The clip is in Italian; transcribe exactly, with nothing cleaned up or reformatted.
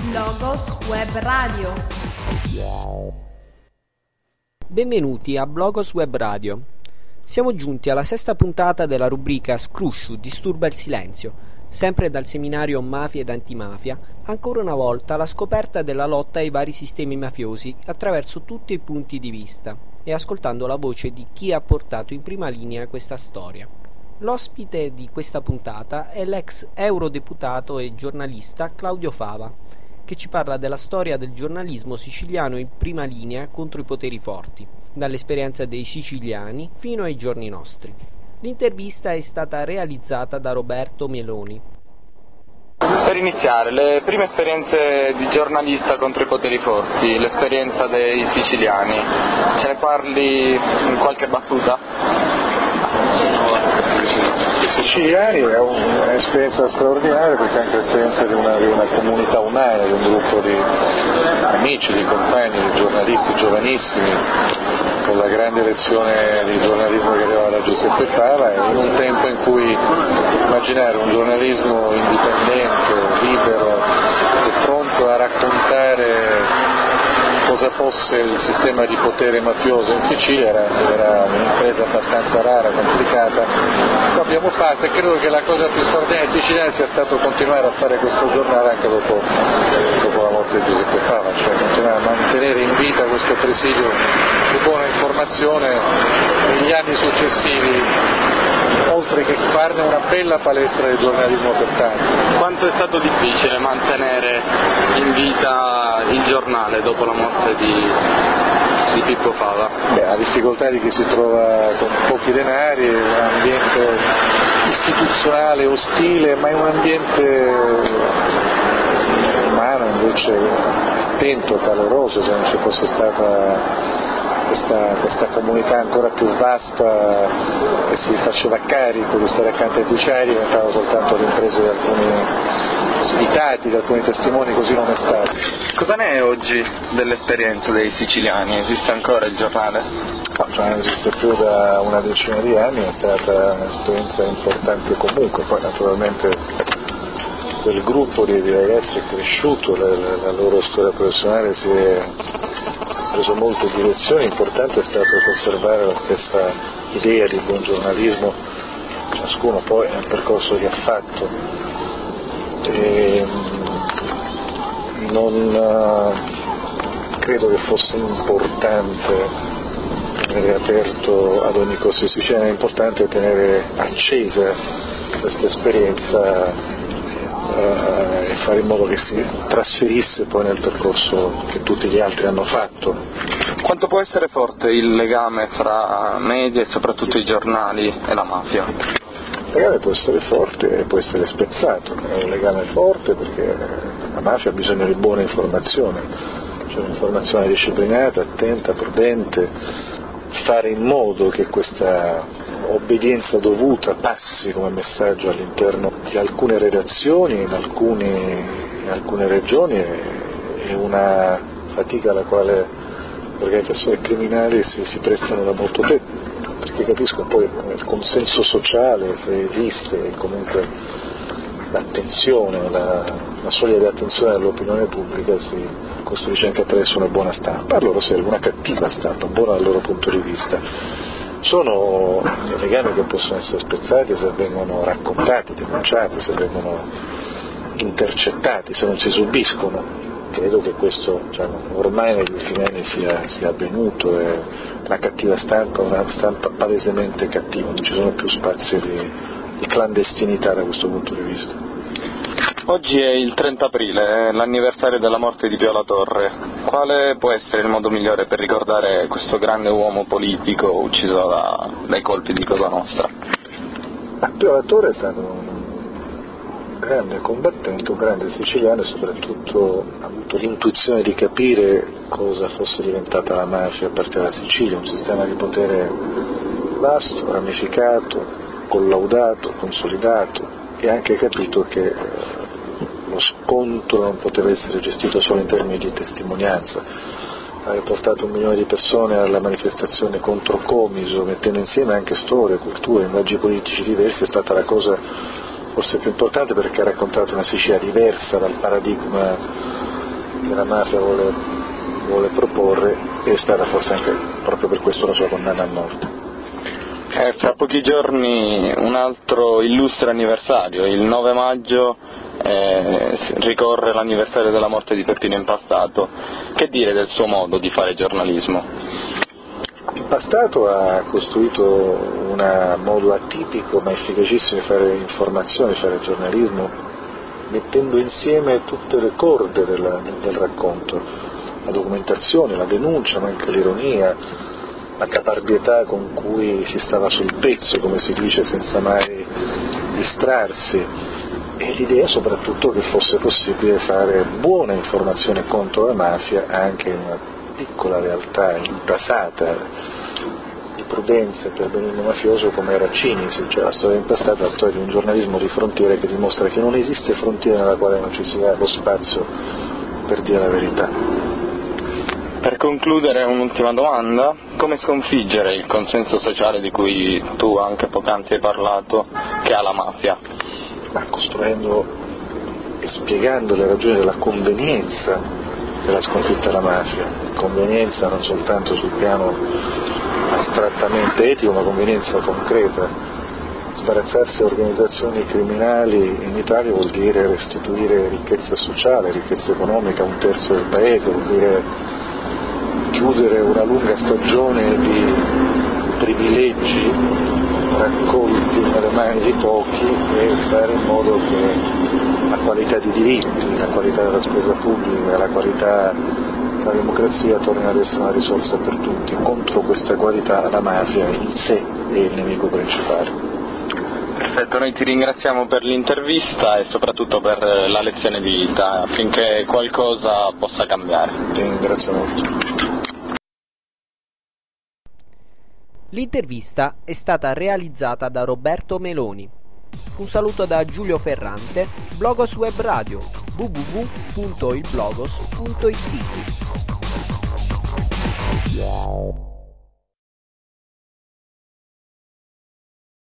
Logos Web Radio. Benvenuti a Logos Web Radio. Siamo giunti alla sesta puntata della rubrica Scrusciu disturba il silenzio, sempre dal seminario Mafia ed Antimafia, ancora una volta la scoperta della lotta ai vari sistemi mafiosi attraverso tutti i punti di vista e ascoltando la voce di chi ha portato in prima linea questa storia. L'ospite di questa puntata è l'ex eurodeputato e giornalista Claudio Fava, che ci parla della storia del giornalismo siciliano in prima linea contro i poteri forti, dall'esperienza dei siciliani fino ai giorni nostri. L'intervista è stata realizzata da Roberto Meloni. Per iniziare, le prime esperienze di giornalista contro i poteri forti, l'esperienza dei siciliani, ce ne parli in qualche battuta? I siciliani è un'esperienza straordinaria perché è anche l'esperienza di una, di una comunità umana, di un gruppo di amici, di compagni, di giornalisti giovanissimi, con la grande lezione di giornalismo che aveva da Giuseppe Fava, in un tempo in cui immaginare un giornalismo indipendente, libero e pronto a raccontare cosa fosse il sistema di potere mafioso in Sicilia era, era un'impresa abbastanza rara, complicata. Lo abbiamo fatto e credo che la cosa più straordinaria in Sicilia sia stato continuare a fare questo giornale anche dopo, dopo la morte di Giuseppe Fava, cioè continuare a mantenere in vita questo presidio di buona informazione negli anni successivi, oltre che farne una bella palestra di giornalismo per tanti. Quanto è stato difficile mantenere in vita il giornale dopo la morte di, di Pippo Fava? Beh, la difficoltà di chi si trova con pochi denari, un ambiente istituzionale ostile, ma in un ambiente umano invece attento, caloroso, se non ci fosse stata Questa, questa comunità ancora più vasta che si faceva carico di stare accanto ai siciliani diventava soltanto l'impresa di alcuni svitati, di alcuni testimoni così non onestati. Cosa ne è oggi dell'esperienza dei siciliani? Esiste ancora il giornale? No, cioè non esiste più da una decina di anni, è stata un'esperienza importante comunque, poi naturalmente quel gruppo di, di ragazzi è cresciuto, la, la, la loro storia professionale si è preso molte direzioni, importante è stato conservare la stessa idea di buon giornalismo, ciascuno poi nel percorso che ha fatto. E non uh, credo che fosse importante tenere aperto ad ogni costo i siciliani, è importante tenere accesa questa esperienza e fare in modo che si trasferisse poi nel percorso che tutti gli altri hanno fatto. Quanto può essere forte il legame fra media e soprattutto i giornali e la mafia? Il legame può essere forte e può essere spezzato, è un legame forte perché la mafia ha bisogno di buona informazione, cioè un'informazione disciplinata, attenta, prudente, fare in modo che questa obbedienza dovuta passi come messaggio all'interno di alcune redazioni, in, alcuni, in alcune regioni, è una fatica alla quale le organizzazioni criminali si, si prestano da molto tempo, perché capiscono poi il consenso sociale, se esiste, e comunque l'attenzione, la, la soglia di attenzione dell'opinione pubblica si costruisce anche attraverso una buona stampa. A loro serve una cattiva stampa, buona dal loro punto di vista. Sono legami che possono essere spezzati se vengono raccontati, denunciati, se vengono intercettati, se non si subiscono. Credo che questo cioè, ormai negli ultimi anni sia, sia avvenuto, è una cattiva stampa, una stampa palesemente cattiva, non ci sono più spazi di, di clandestinità da questo punto di vista. Oggi è il trenta aprile, è l'anniversario della morte di Pio La Torre. Quale può essere il modo migliore per ricordare questo grande uomo politico ucciso da, dai colpi di Cosa Nostra? Pio La Torre è stato un grande combattente, un grande siciliano e soprattutto ha avuto l'intuizione di capire cosa fosse diventata la mafia a partire dalla Sicilia, un sistema di potere vasto, ramificato, collaudato, consolidato, e ha anche capito che lo scontro non poteva essere gestito solo in termini di testimonianza. Aveva portato un milione di persone alla manifestazione contro Comiso, mettendo insieme anche storie, culture, linguaggi politici diversi, è stata la cosa forse più importante perché ha raccontato una Sicilia diversa dal paradigma che la mafia vuole, vuole proporre, è stata forse anche proprio per questo la sua condanna a morte. Eh, fra pochi giorni un altro illustre anniversario, il nove maggio eh, ricorre l'anniversario della morte di Peppino Impastato. Che dire del suo modo di fare giornalismo? Impastato ha costruito un modo atipico ma efficacissimo di fare informazione, di fare giornalismo, mettendo insieme tutte le corde della, del racconto, la documentazione, la denuncia, ma anche l'ironia, la caparbietà con cui si stava sul pezzo, come si dice, senza mai distrarsi, e l'idea soprattutto che fosse possibile fare buona informazione contro la mafia anche in una piccola realtà intasata di prudenza e perdonismo mafioso come era Cinisi, cioè la storia impastata, la storia di un giornalismo di frontiera che dimostra che non esiste frontiera nella quale non ci sia lo spazio per dire la verità. Per concludere un'ultima domanda: come sconfiggere il consenso sociale di cui tu anche poc'anzi hai parlato, che ha la mafia? Ma costruendo e spiegando le ragioni della convenienza della sconfitta della mafia, convenienza non soltanto sul piano astrattamente etico, ma convenienza concreta. Sbarazzarsi da organizzazioni criminali in Italia vuol dire restituire ricchezza sociale, ricchezza economica a un terzo del paese, vuol dire chiudere una lunga stagione di privilegi raccolti nelle mani di pochi e fare in modo che la qualità di diritti, la qualità della spesa pubblica, la qualità della democrazia torni ad essere una risorsa per tutti. Contro questa qualità la mafia in sé è il nemico principale. Perfetto, noi ti ringraziamo per l'intervista e soprattutto per la lezione di vita, affinché qualcosa possa cambiare. Ti ringrazio molto. L'intervista è stata realizzata da Roberto Meloni. Un saluto da Giulio Ferrante, Blogos Web Radio, w w w punto il blogos punto i t.